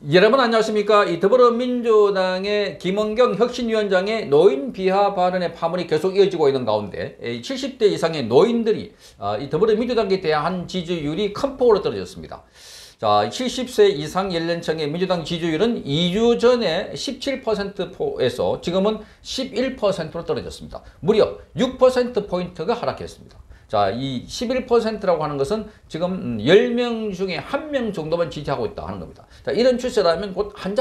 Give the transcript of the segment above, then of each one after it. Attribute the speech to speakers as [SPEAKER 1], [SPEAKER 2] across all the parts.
[SPEAKER 1] 여러분 안녕하십니까? 이 더불어민주당의 김은경 혁신위원장의 노인 비하 발언의 파문이 계속 이어지고 있는 가운데 70대 이상의 노인들이 이 더불어민주당에 대한 지지율이 큰 폭으로 떨어졌습니다. 자, 70세 이상 연령층의 민주당 지지율은 2주 전에 17%에서 지금은 11%로 떨어졌습니다. 무려 6%포인트가 하락했습니다. 자, 이 11%라고 하는 것은 지금 10명 중에 1명 정도만 지지하고 있다 하는 겁니다. 자, 이런 추세라면 곧 한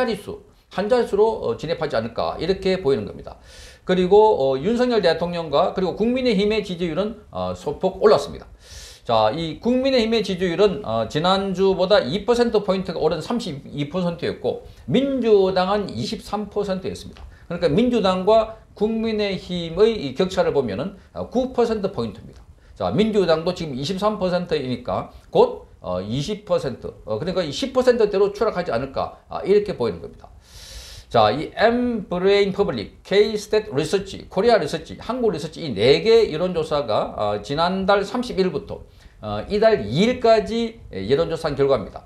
[SPEAKER 1] 자릿수로 진입하지 않을까 이렇게 보이는 겁니다. 그리고 윤석열 대통령과 그리고 국민의힘의 지지율은 소폭 올랐습니다. 자, 이 국민의힘의 지지율은 지난주보다 2%포인트가 오른 32%였고 민주당은 23%였습니다. 그러니까 민주당과 국민의힘의 이 격차를 보면은 9%포인트입니다. 자, 민주당도 지금 23%이니까 곧 20%, 그러니까 10%대로 추락하지 않을까 이렇게 보이는 겁니다. 자, 이 엠브레인 퍼블릭, K-스탯 리서치, 코리아 리서치, 한국 리서치 이 4개 여론조사가 지난달 31일부터 이달 2일까지 여론조사한 결과입니다.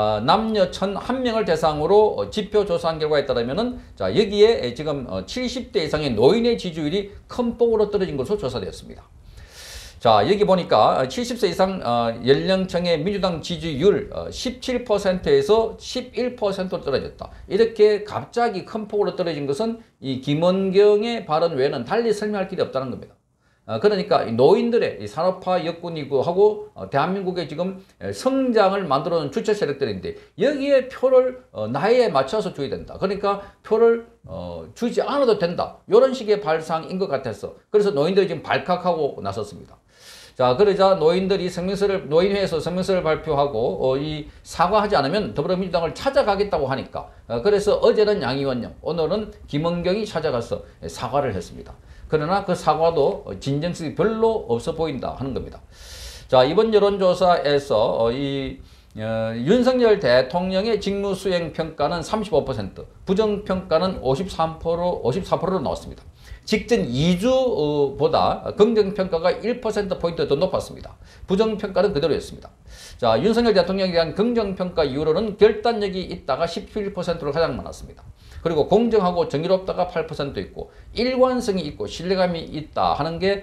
[SPEAKER 1] 남녀 1,001명을 대상으로 지표 조사한 결과에 따르면은 자, 여기에 지금 70대 이상의 노인의 지지율이 큰 폭으로 떨어진 것으로 조사되었습니다. 자, 여기 보니까 70세 이상 연령층의 민주당 지지율 17%에서 11%로 떨어졌다. 이렇게 갑자기 큰 폭으로 떨어진 것은 이 김은경의 발언 외에는 달리 설명할 길이 없다는 겁니다. 그러니까 노인들의 산업화 여건이고 하고 대한민국의 지금 성장을 만들어놓은 주체 세력들인데 여기에 표를 나이에 맞춰서 줘야 된다. 그러니까 표를 주지 않아도 된다. 이런 식의 발상인 것 같아서 그래서 노인들이 지금 발칵하고 나섰습니다. 자, 그러자 노인들이 노인회에서 성명서를 발표하고 이 사과하지 않으면 더불어민주당을 찾아가겠다고 하니까 그래서 어제는 양이원영, 오늘은 김은경이 찾아가서 사과를 했습니다. 그러나 그 사과도 진정성이 별로 없어 보인다 하는 겁니다. 자, 이번 여론조사에서 윤석열 대통령의 직무수행 평가는 35%, 부정평가는 54%로 나왔습니다. 직전 2주보다 긍정평가가 1%포인트 더 높았습니다. 부정평가는 그대로였습니다. 자, 윤석열 대통령에 대한 긍정평가 이후로는 결단력이 있다가 17%로 가장 많았습니다. 그리고 공정하고 정의롭다가 8% 있고 일관성이 있고 신뢰감이 있다 하는 게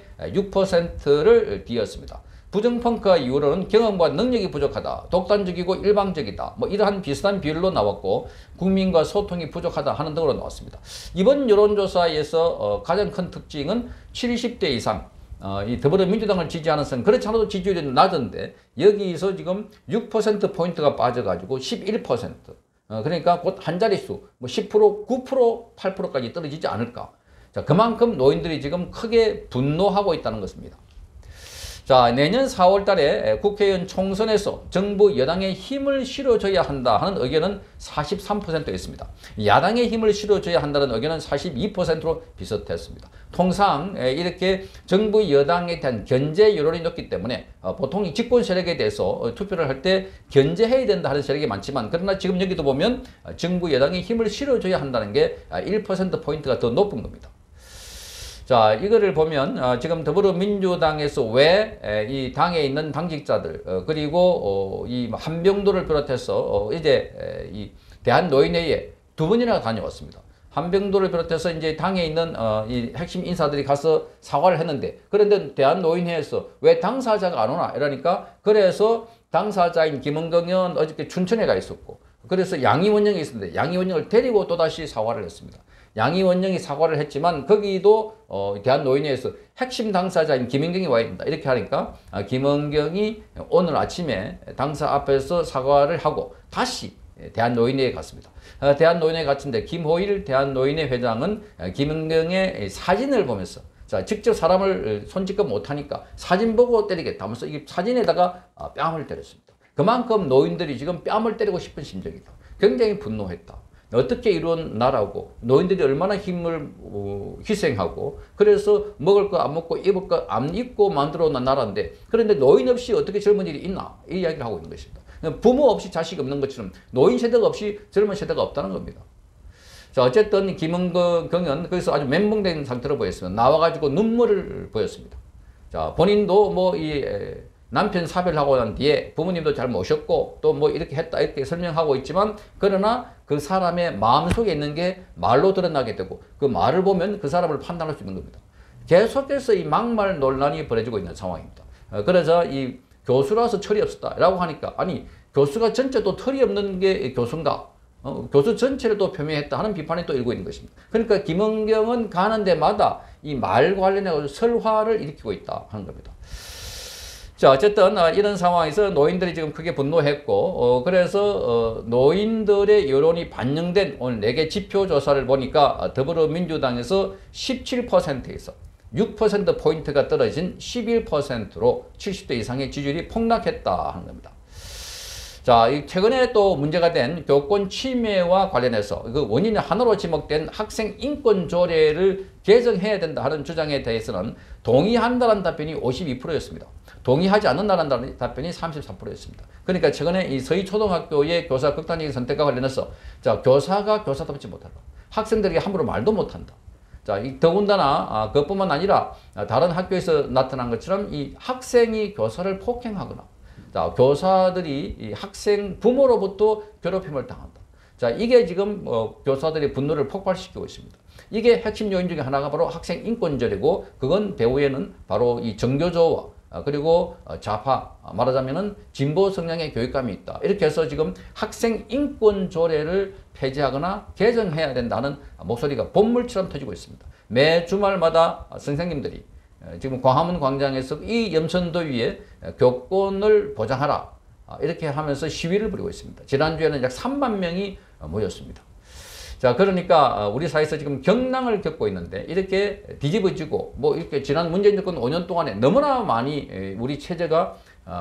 [SPEAKER 1] 6%를 띄었습니다. 부정평가 이후로는 경험과 능력이 부족하다, 독단적이고 일방적이다, 뭐 이러한 비슷한 비율로 나왔고 국민과 소통이 부족하다 하는 등으로 나왔습니다. 이번 여론조사에서 가장 큰 특징은 70대 이상 이 더불어민주당을 지지하는 선 그렇지 않아도 지지율이 낮은데 여기서 지금 6%포인트가 빠져가지고 11%, 그러니까 곧 한 자릿수, 뭐 10%, 9%, 8%까지 떨어지지 않을까. 자, 그만큼 노인들이 지금 크게 분노하고 있다는 것입니다. 자, 내년 4월 달에 국회의원 총선에서 정부 여당에 힘을 실어줘야 한다 하는 의견은 43%였습니다. 야당에 힘을 실어줘야 한다는 의견은 42%로 비슷했습니다. 통상 이렇게 정부 여당에 대한 견제 여론이 높기 때문에 보통 이 집권 세력에 대해서 투표를 할 때 견제해야 된다 하는 세력이 많지만 그러나 지금 여기도 보면 정부 여당에 힘을 실어줘야 한다는 게 1%포인트가 더 높은 겁니다. 자, 이거를 보면 지금 더불어민주당에서 왜 이 당에 있는 당직자들 그리고 이 한병도를 비롯해서 이제 이 대한노인회의에 2번이나 다녀왔습니다. 한병도를 비롯해서 이제 당에 있는 이 핵심 인사들이 가서 사과를 했는데 그런데 대한노인회에서 왜 당사자가 안 오나 이러니까 그래서 당사자인 김은경 의원 어저께 춘천에 가 있었고 그래서 양이원영이 있었는데 양이원영을 데리고 또다시 사과를 했습니다. 양이원영이 사과를 했지만 거기도 대한노인회에서 핵심 당사자인 김은경이 와야 된다 이렇게 하니까 김은경이 오늘 아침에 당사 앞에서 사과를 하고 다시 대한노인회에 갔습니다. 대한노인회에 갔는데 김호일 대한노인회 회장은 김은경의 사진을 보면서 자, 직접 사람을 손짓껏 못하니까 사진 보고 때리겠다 하면서 이 사진에다가 뺨을 때렸습니다. 그만큼 노인들이 지금 뺨을 때리고 싶은 심정이다. 굉장히 분노했다. 어떻게 이런 나라고 노인들이 얼마나 힘을 희생하고 그래서 먹을 거 안 먹고 입을 거 안 입고 만들어 놓은 나라인데 그런데 노인 없이 어떻게 젊은 일이 있나 이 이야기를 하고 있는 것입니다. 부모 없이 자식 없는 것처럼 노인 세대가 없이 젊은 세대가 없다는 겁니다. 자, 어쨌든 김은경 경은 거기서 아주 멘붕된 상태로 보였습니다. 나와가지고 눈물을 보였습니다. 자, 본인도 뭐 남편 사별하고 난 뒤에 부모님도 잘 모셨고 또 뭐 이렇게 했다 이렇게 설명하고 있지만 그러나 그 사람의 마음속에 있는 게 말로 드러나게 되고 그 말을 보면 그 사람을 판단할 수 있는 겁니다. 계속해서 이 막말 논란이 벌어지고 있는 상황입니다. 그래서 이 교수라서 철이 없었다라고 하니까 아니 교수가 전체 또 털이 없는 게 교수인가? 교수 전체를 또 표명했다 하는 비판이 또 일고 있는 것입니다. 그러니까 김은경은 가는 데마다 이 말 관련해 설화를 일으키고 있다 하는 겁니다. 자, 어쨌든 이런 상황에서 노인들이 지금 크게 분노했고 그래서 노인들의 여론이 반영된 오늘 4개 지표 조사를 보니까 더불어민주당에서 17%에서 6%포인트가 떨어진 11%로 70대 이상의 지지율이 폭락했다 하는 겁니다. 자, 최근에 또 문제가 된 교권 침해와 관련해서 그 원인이 하나로 지목된 학생 인권 조례를 개정해야 된다 하는 주장에 대해서는 동의한다는 답변이 52%였습니다. 동의하지 않는다는 답변이 34%였습니다. 그러니까 최근에 이 서희초등학교의 교사 극단적인 선택과 관련해서 자, 교사가 교사답지 못한다. 학생들에게 함부로 말도 못한다. 자, 더군다나 그것뿐만 아니라 다른 학교에서 나타난 것처럼 이 학생이 교사를 폭행하거나 자, 교사들이 이 학생 부모로부터 괴롭힘을 당한다. 자, 이게 지금 교사들의 분노를 폭발시키고 있습니다. 이게 핵심 요인 중에 하나가 바로 학생 인권조례고 그건 배후에는 바로 이 정교조와 그리고 좌파 말하자면은 진보 성향의 교육감이 있다. 이렇게 해서 지금 학생 인권 조례를 폐지하거나 개정해야 된다는 목소리가 본물처럼 터지고 있습니다. 매 주말마다 선생님들이 지금 광화문 광장에서 이 염천도위에 교권을 보장하라 이렇게 하면서 시위를 벌이고 있습니다. 지난주에는 약 3만 명이 모였습니다. 자, 그러니까 우리 사회에서 지금 경랑을 겪고 있는데 이렇게 뒤집어지고 뭐 이렇게 지난 문재인 정권 5년 동안에 너무나 많이 우리 체제가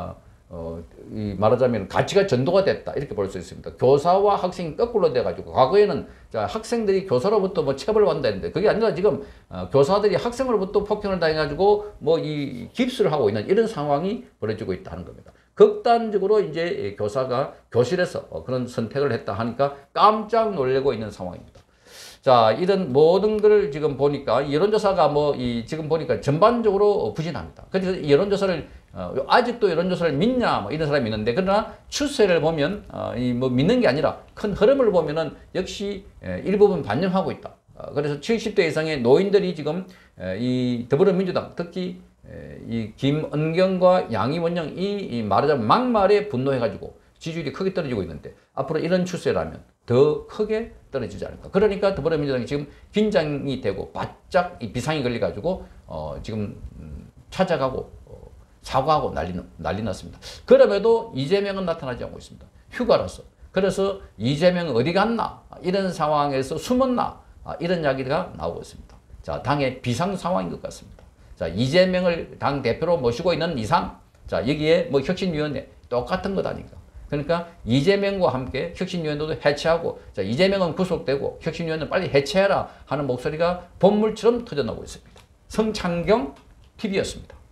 [SPEAKER 1] 이 말하자면 가치가 전도가 됐다 이렇게 볼 수 있습니다. 교사와 학생이 거꾸로 돼가지고 과거에는 자, 학생들이 교사로부터 뭐 체벌받는다 했는데 그게 아니라 지금 교사들이 학생으로부터 폭행을 당해가지고 뭐 이 깁스를 하고 있는 이런 상황이 벌어지고 있다는 겁니다. 극단적으로 이제 교사가 교실에서 그런 선택을 했다 하니까 깜짝 놀라고 있는 상황입니다. 자, 이런 모든 걸 지금 보니까 여론조사가 지금 보니까 전반적으로 부진합니다. 그래서 여론조사를 아직도 여론조사를 믿냐 뭐 이런 사람이 있는데 그러나 추세를 보면 믿는 게 아니라 큰 흐름을 보면은 역시 일부분 반영하고 있다. 그래서 70대 이상의 노인들이 지금 이 더불어민주당 특히 이 김은경과 양이원영이 말하자면 막말에 분노해가지고 지지율이 크게 떨어지고 있는데 앞으로 이런 추세라면 더 크게 떨어지지 않을까. 그러니까 더불어민주당이 지금 긴장이 되고 바짝 비상이 걸려가지고 지금 찾아가고 사과하고 난리 났습니다. 그럼에도 이재명은 나타나지 않고 있습니다. 휴가라서. 그래서 이재명은 어디 갔나? 이런 상황에서 숨었나? 이런 이야기가 나오고 있습니다. 자, 당의 비상 상황인 것 같습니다. 자, 이재명을 당 대표로 모시고 있는 이상, 자, 여기에 뭐 혁신위원회 똑같은 것 아닌가. 그러니까 이재명과 함께 혁신위원회도 해체하고, 자, 이재명은 구속되고 혁신위원회는 빨리 해체해라 하는 목소리가 본물처럼 터져나오고 있습니다. 성창경 TV였습니다.